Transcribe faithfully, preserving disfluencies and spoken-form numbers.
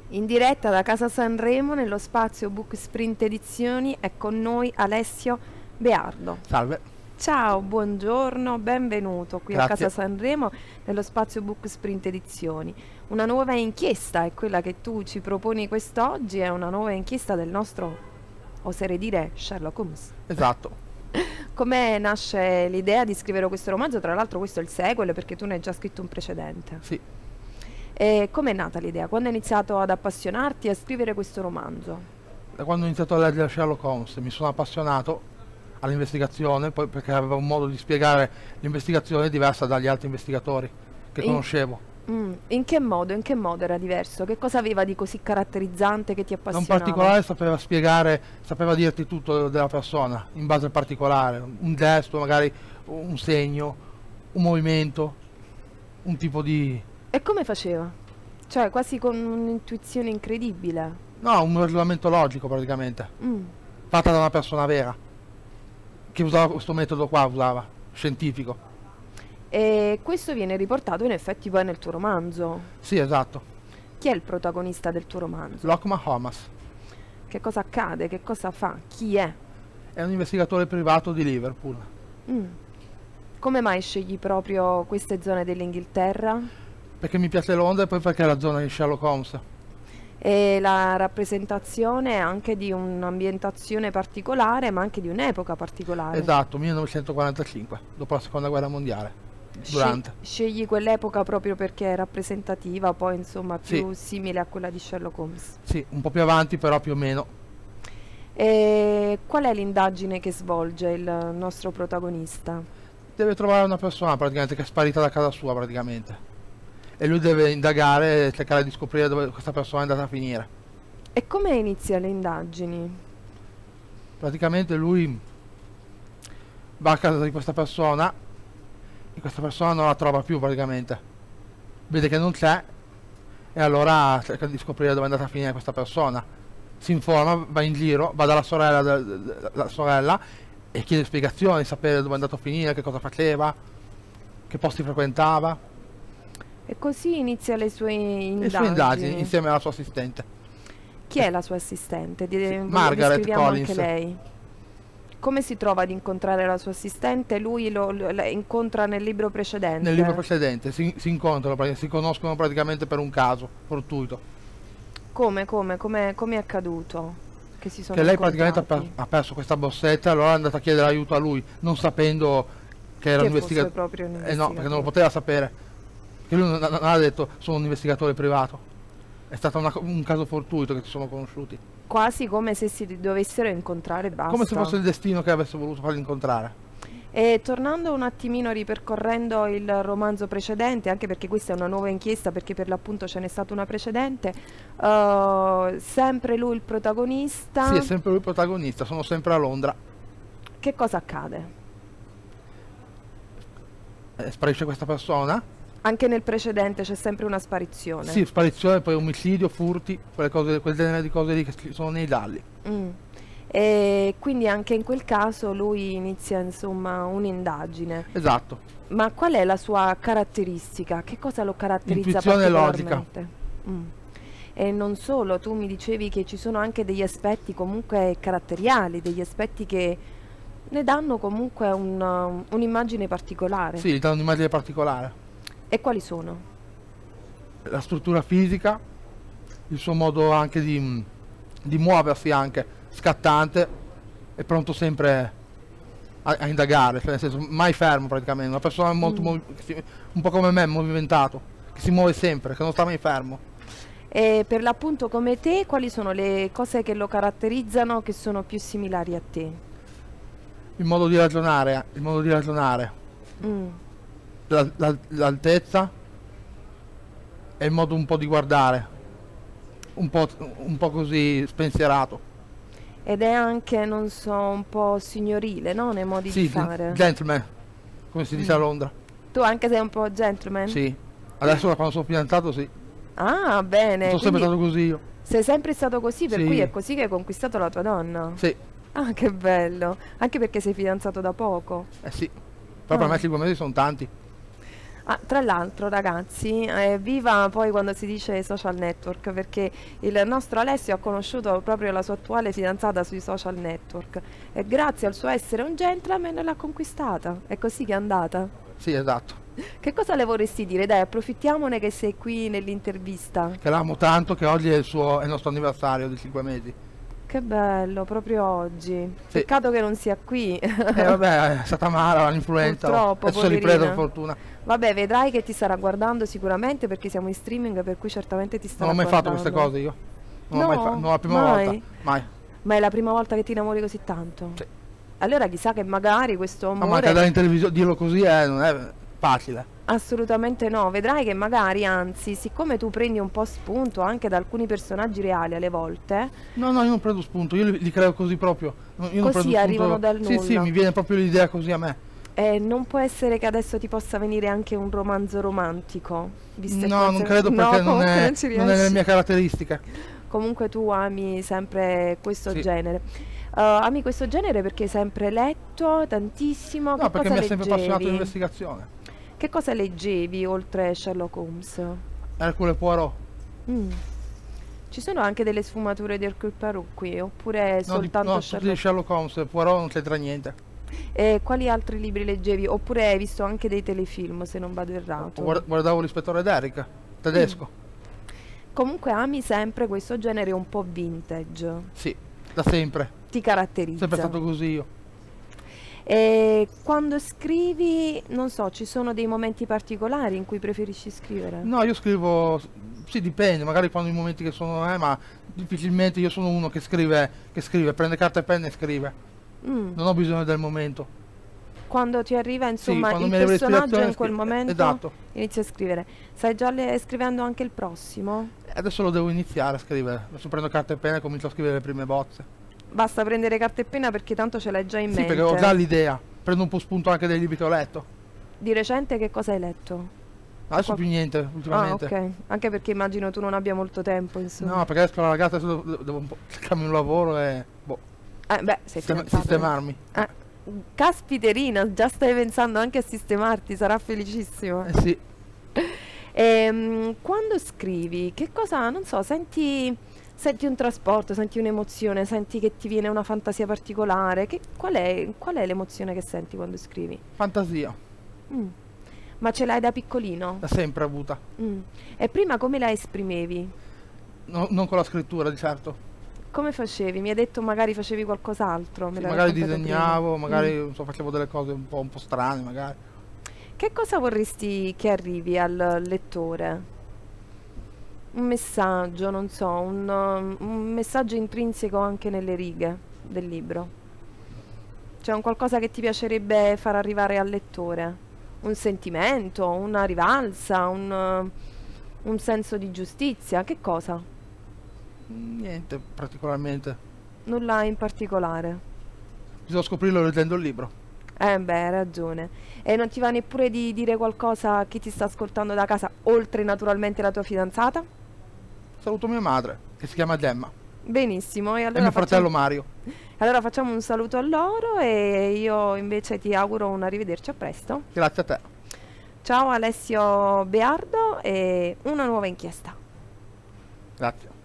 In diretta da Casa Sanremo, nello spazio Book Sprint Edizioni, è con noi Alessio Beardo. Salve. Ciao, buongiorno, benvenuto qui Grazie. a Casa Sanremo, nello spazio Book Sprint Edizioni. Una nuova inchiesta è quella che tu ci proponi quest'oggi, è una nuova inchiesta del nostro, oserei dire, Sherlock Holmes. Esatto. Come nasce l'idea di scrivere questo romanzo? Tra l'altro questo è il sequel, perché tu ne hai già scritto un precedente. Sì. E com'è nata l'idea? Quando hai iniziato ad appassionarti a scrivere questo romanzo? Da quando ho iniziato a leggere Sherlock Holmes mi sono appassionato all'investigazione, poi perché aveva un modo di spiegare l'investigazione diversa dagli altri investigatori che In- conoscevo. Mm, in che modo? In che modo era diverso? Che cosa aveva di così caratterizzante che ti Da un appassionava? particolare sapeva spiegare, sapeva dirti tutto della persona, in base al particolare, un gesto, magari un segno, un movimento, un tipo di... E come faceva? Cioè, quasi con un'intuizione incredibile. no, un ragionamento logico praticamente, Mm. fatta da una persona vera, che usava questo metodo qua, usava, scientifico. E questo viene riportato in effetti poi nel tuo romanzo. Sì, esatto. Chi è il protagonista del tuo romanzo? Lockman Holmes Che cosa accade? Che cosa fa? Chi è? è un investigatore privato di Liverpool, Mm. Come mai scegli proprio queste zone dell'Inghilterra? perché mi piace Londra e poi perché è la zona di Sherlock Holmes. E la rappresentazione è anche di un'ambientazione particolare, ma anche di un'epoca particolare. Esatto, millenovecentoquarantacinque, dopo la seconda guerra mondiale. Durante. Sce- Scegli quell'epoca proprio perché è rappresentativa, poi insomma più Sì. simile a quella di Sherlock Holmes. Sì, un po' più avanti però più o meno. E qual è l'indagine che svolge il nostro protagonista? Deve trovare una persona praticamente che è sparita da casa sua praticamente. E lui deve indagare e cercare di scoprire dove questa persona è andata a finire. E come inizia le indagini? Praticamente lui va a casa di questa persona e questa persona non la trova più praticamente. Vede che non c'è e allora cerca di scoprire dove è andata a finire questa persona. Si informa, va in giro, va dalla sorella, del- della sorella e chiede spiegazioni, sapere dove è andato a finire, che cosa faceva, che posti frequentava. E così inizia le sue indagini. Le sue indagini insieme alla sua assistente. Chi è la sua assistente? Di- voglio- Margaret descriviamo Collins. anche lei. Come si trova ad incontrare la sua assistente? Lui lo, lo- la incontra nel libro precedente. Nel libro precedente si, si incontrano, praticamente, si conoscono praticamente per un caso fortuito. Come, come, come, come è accaduto? Che si sono Che lei praticamente ha, per- incontrati? ha perso questa borsetta, allora è andata a chiedere aiuto a lui, non sapendo che era Che un fosse investigatore. proprio un Eh no, investigatore. perché non lo poteva sapere. Che lui non, non ha detto sono un investigatore privato. È stato una co- un caso fortuito che si sono conosciuti. Quasi come se si dovessero incontrare e basta. Come se fosse il destino che avesse voluto farli incontrare. E tornando un attimino, ripercorrendo il romanzo precedente, anche perché questa è una nuova inchiesta, perché per l'appunto ce n'è stata una precedente, eh, sempre lui il protagonista, Sì, è sempre lui il protagonista, sono sempre a Londra. che cosa accade? Eh, sparisce questa persona. Anche nel precedente c'è sempre una sparizione. Sì, sparizione, poi omicidio, furti, quelle cose, quel genere di cose lì che ci sono nei gialli. Mm. E quindi anche in quel caso lui inizia insomma un'indagine. Esatto. Ma qual è la sua caratteristica? Che cosa lo caratterizza Intuizione e logica. particolarmente? Mm. E non solo, tu mi dicevi che ci sono anche degli aspetti comunque caratteriali, degli aspetti che ne danno comunque un, um, un'immagine particolare. Sì, gli dà un'immagine particolare. E quali sono? La struttura fisica, il suo modo anche di, di muoversi anche, scattante e pronto sempre a, a indagare, cioè nel senso mai fermo praticamente, una persona molto Mm. movi- che si- un po' come me, movimentato, che si muove sempre, che non sta mai fermo. E per l'appunto come te, quali sono le cose che lo caratterizzano che sono più similari a te? Il modo di ragionare, il modo di ragionare, Mm. la- la- l'altezza e il modo un po' di guardare, un po', un po' così spensierato. Ed è anche, non so, un po' signorile, no? Nei modi Sì, di fare. gentleman, come si dice a Mm. Londra. Tu anche sei un po' gentleman? Sì, adesso da quando sono fidanzato sì, Ah, bene. sono sempre quindi stato così io. sei sempre stato così, per Sì. cui è così che hai conquistato la tua donna. Sì, Ah, che bello. Anche perché sei fidanzato da poco. eh sì, però per Ah. me cinque mesi sono tanti. Ah, tra l'altro ragazzi, eh, viva poi quando si dice social network, perché il nostro Alessio ha conosciuto proprio la sua attuale fidanzata sui social network e grazie al suo essere un gentleman l'ha conquistata. È così che è andata. Sì, esatto. Che cosa le vorresti dire? Dai, approfittiamone che sei qui nell'intervista. Che l'amo tanto, che oggi è il, suo, è il nostro anniversario di cinque mesi. Che bello, proprio oggi. Sì. Peccato che non sia qui. E eh, vabbè, è stata mala l'influenza. Purtroppo, Adesso è ripresa per poverina. fortuna. Vabbè, vedrai che ti starà guardando sicuramente perché siamo in streaming, per cui certamente ti starà Non ho mai guardando. fatto queste cose io. Non ho No, mai fatto, non è la prima mai? volta. Mai. Ma è la prima volta che ti innamori così tanto? Sì. Allora chissà che magari questo Ma amore... anche in televisione dirlo così è, non è facile. Assolutamente no, vedrai che magari, anzi, siccome tu prendi un po' spunto anche da alcuni personaggi reali alle volte, No, no, io non prendo spunto, io li, li creo così proprio. No, io non Così prendo spunto. arrivano dal Sì, sì, nulla. mi viene proprio l'idea così a me. eh, non può essere che adesso ti possa venire anche un romanzo romantico? Visto e No, non consider- credo No, perché non comunque è, non ci non è nelle riesci. mie caratteristiche. Comunque tu ami sempre questo Sì. genere. Uh, ami questo genere perché hai sempre letto tantissimo? No, Che perché cosa mi ha sempre appassionato leggevi? l'investigazione. Che cosa leggevi oltre Sherlock Holmes? Hercule Poirot. Mm. Ci sono anche delle sfumature di Hercule Poirot qui, oppure No, di, soltanto no, tutti di Sherlock? Sherlock Holmes, Poirot non c'entra niente. E quali altri libri leggevi? Oppure hai visto anche dei telefilm, se non vado errato? Guard- guardavo l'ispettore Derrick, tedesco. Comunque ami sempre questo genere un po' vintage, Sì, da sempre. ti caratterizza. Sempre stato così io. E quando scrivi, non so, ci sono dei momenti particolari in cui preferisci scrivere? No, io scrivo, sì, dipende, magari quando i momenti che sono, eh, ma difficilmente io sono uno che scrive, che scrive, prende carta e penna e scrive. Mm. Non ho bisogno del momento. Quando ti arriva, insomma, quando il mi arriva personaggio l'ispirazione, in quel scri- momento, esatto. inizi a scrivere. Stai già le- scrivendo anche il prossimo? Adesso lo devo iniziare a scrivere. Adesso prendo carta e penna e comincio a scrivere le prime bozze. Basta prendere carta e penna perché tanto ce l'hai già in Sì, mente. perché ho già l'idea. Prendo un po' spunto anche dai libri che ho letto. Di recente che cosa hai letto? Adesso Qual- più niente, Ah, ultimamente. ok. Anche perché immagino tu non abbia molto tempo, insomma. No, perché adesso la ragazza adesso devo, devo un po' cercarmi un lavoro e boh, Eh, beh, sei sistema- fidanzato. sistemarmi. Eh, caspiterina, già stai pensando anche a sistemarti, sarà felicissimo. Eh sì. Ehm, quando scrivi, che cosa, non so, senti, senti un trasporto, senti un'emozione, senti che ti viene una fantasia particolare? Che, qual è, qual è l'emozione che senti quando scrivi? Fantasia, Mm. Ma ce l'hai da piccolino? da sempre avuta. Mm. E prima come la esprimevi? No- non con la scrittura, di certo. Come facevi? Mi hai detto magari facevi qualcos'altro, me Sì, l'hai magari raccontato prima. disegnavo, magari Mm. non so, facevo delle cose un po', un po' strane, magari. Che cosa vorresti che arrivi al lettore? Un messaggio, non so, un, um, un messaggio intrinseco anche nelle righe del libro. Cioè un qualcosa che ti piacerebbe far arrivare al lettore. Un sentimento, una rivalsa, un, uh, un senso di giustizia. Che cosa? Mm, Niente particolarmente. Nulla in particolare. Bisogna scoprirlo leggendo il libro. Eh beh, hai ragione. E non ti va neppure di dire qualcosa a chi ti sta ascoltando da casa, oltre naturalmente la tua fidanzata? Saluto mia madre, che si chiama Gemma, Benissimo, e e allora mio fratello facciamo, Mario. allora facciamo un saluto a loro e io invece ti auguro un arrivederci, a presto. Grazie a te. Ciao Alessio Beardo e una nuova inchiesta. Grazie.